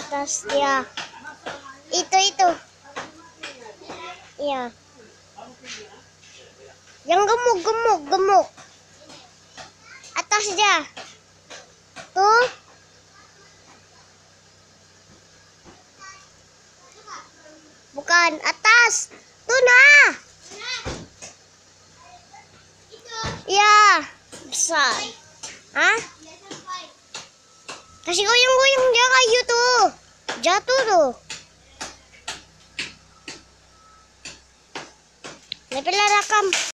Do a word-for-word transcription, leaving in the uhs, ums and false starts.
atas dia. Itu itu. Iya. Yang gemuk gemuk gemuk. Atas dia. Tuh. Bukan atas. Tuh nah. Iya, besar. Hah? Kasih goyang-goyang dia kayu tuh. Jatuh tuh. Lepaslah rakam.